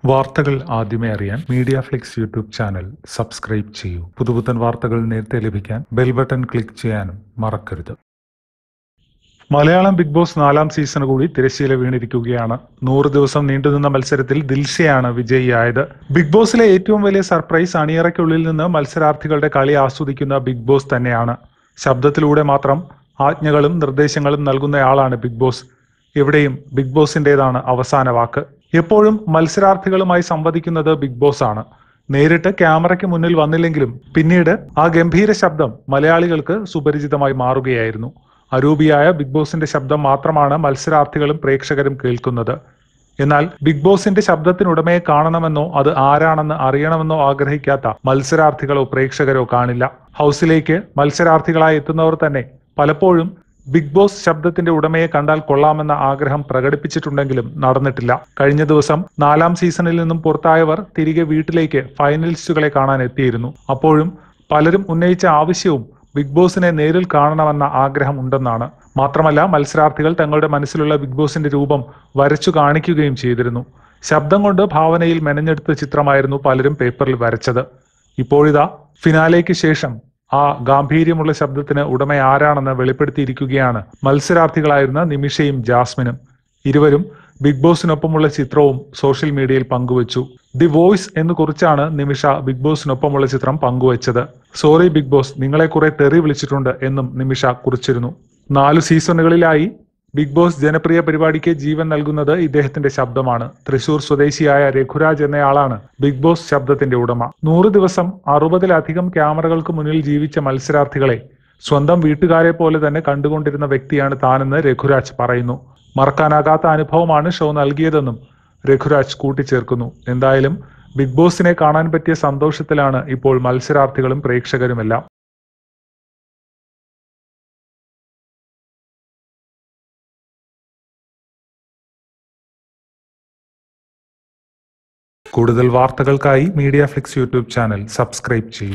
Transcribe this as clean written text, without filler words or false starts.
വാർത്തകൾ ആദ്യമേ അറിയാൻ media Flix YouTube channel subscribe ചെയ്യൂ. പുതുപുത്തൻ വാർത്തകൾ നേരത്തെ ലഭിക്കാൻ ബെൽ ബട്ടൺ ക്ലിക്ക് ചെയ്യാനും മറക്കരുത്. മലയാളം ബിഗ് ബോസ് 4ാം സീസൺ കൂടി തിരശ്ശീല വീണിരിക്കുകയാണ്. 100 ദിവസം നീണ്ടുനിന്ന മത്സരത്തിൽ ദിൽഷയാണ് വിജയിയായത്. ബിഗ് ബോസിലെ ഏറ്റവും വലിയ സർപ്രൈസ് അണിയറയ്ക്കുള്ളിൽ നിന്ന് മത്സരാർത്ഥികളുടെ കളി ആസ്വദിക്കുന്ന ബിഗ് ബോസ് തന്നെയാണ്. ശബ്ദത്തിലൂടെ മാത്രം ആജ്ഞകളും നിർദ്ദേശങ്ങളും നൽകുന്നയാളാണ് ബിഗ് ബോസ്. എവിടെയും ബിഗ് ബോസിന്റേതാണ് അവസാന വാക്ക്. എപ്പോഴും മത്സരാർത്ഥികളുമായി സംവദിക്കുന്നത് ബിഗ് ബോസ് ആണ്. നേരിട്ട് ക്യാമറയ്ക്ക് മുന്നിൽ വന്നില്ലെങ്കിലും പിന്നീട് ആ ഗംഭീര ശബ്ദം മലയാളികൾക്ക് സുപരിചിതമായി മാറുകയായിരുന്നു. അരൂപിയായ ബിഗ് ബോസിന്റെ ശബ്ദം മാത്രമാണ് മത്സരാർത്ഥികളും പ്രേക്ഷകരും കേൾക്കുന്നത്. എന്നാൽ ബിഗ് ബോസിന്റെ ശബ്ദത്തിനുടമയെ കാണണമെന്നോ അത് ആരാണെന്ന് അറിയണമെന്നോ ആഗ്രഹിക്കാത്ത മത്സരാർത്ഥികളോ പ്രേക്ഷകരോ കാണില്ല. ഹൗസിലേക്ക് മത്സരാർത്ഥികളായി എത്തുന്നവർ തന്നെ പലപ്പോഴും ബിഗ് ബോസ് ശബ്ദത്തിന്റെ ഉടമയെ കണ്ടാൽ കൊള്ളാമെന്ന ആഗ്രഹം പ്രകടിപ്പിച്ചിട്ടുണ്ടെങ്കിലും നടന്നിട്ടില്ല. കഴിഞ്ഞ ദിവസം 4ാം സീസണിൽ നിന്നും പുറത്തായവർ തിരികെ വീട്ടിലേക്ക് ഫൈനലിസ്റ്റുകളെ കാണാൻ എത്തിയിരുന്നു. അപ്പോഴും പലരും ഉന്നയിച്ച ആവശ്യവും ബിഗ് ബോസിനെ നേരിൽ കാണണമെന്ന ആഗ്രഹം ഉണ്ടെന്നാണ്. മാത്രമല്ല, മത്സരാർത്ഥികൾ തങ്ങളുടെ മനസ്സിലുള്ള ബിഗ് ബോസിന്റെ രൂപം വരച്ചു കാണിക്കുകയും ചെയ്തിരുന്നു. ശബ്ദം കൊണ്ട് ഭാവനയിൽ മെനഞ്ഞെടുത്ത ചിത്രമായിരുന്നു പലരും പേപ്പറിൽ വരച്ചത്. ഇപ്പോഴിതാ ഫിനാലേക്ക് ശേഷം ആ ഗാംഭീര്യമുള്ള ശബ്ദത്തിന് ഉടമ ആരാണെന്ന് വെളിപ്പെടുത്തിയിരിക്കുകയാണ് മത്സരാർത്ഥികളായിരുന്ന നിമിഷയും ജാസ്മിനും. ഇരുവരും ബിഗ് ബോസിനൊപ്പമുള്ള ചിത്രവും സോഷ്യൽ മീഡിയയിൽ പങ്കുവച്ചു. ദി വോയിസ് എന്ന് കുറിച്ചാണ് നിമിഷ ബിഗ് ബോസിനൊപ്പമുള്ള ചിത്രം പങ്കുവച്ചത്. സോറി ബിഗ് ബോസ്, നിങ്ങളെ കുറെ തെറി വിളിച്ചിട്ടുണ്ട് എന്നും നിമിഷ കുറിച്ചിരുന്നു. 4 സീസണുകളിലായി ബിഗ് ബോസ് ജനപ്രിയ പരിപാടിക്ക് ജീവൻ നൽകുന്നത് ഇദ്ദേഹത്തിന്റെ ശബ്ദമാണ്. തൃശൂർ സ്വദേശിയായ രഘുരാജ് എന്നയാളാണ് ബിഗ് ബോസ് ശബ്ദത്തിന്റെ ഉടമ. 100 ദിവസം 60-ലധികം ക്യാമറകൾക്ക് മുന്നിൽ ജീവിച്ച മത്സരാർത്ഥികളെ സ്വന്തം വീട്ടുകാരെ പോലെ തന്നെ കണ്ടുകൊണ്ടിരുന്ന വ്യക്തിയാണ് താനെന്ന് രഘുരാജ് പറയുന്നു. മറക്കാനാകാത്ത അനുഭവമാണ് ഷോ നൽകിയതെന്നും രഘുരാജ് കൂട്ടിച്ചേർക്കുന്നു. എന്തായാലും ബിഗ് ബോസിനെ കാണാൻ പറ്റിയ സന്തോഷത്തിലാണ് ഇപ്പോൾ മത്സരാർത്ഥികളും പ്രേക്ഷകരുമെല്ലാം. കൂടുതൽ വാർത്തകൾക്കായി Media Flix YouTube channel subscribe ചെയ്യൂ.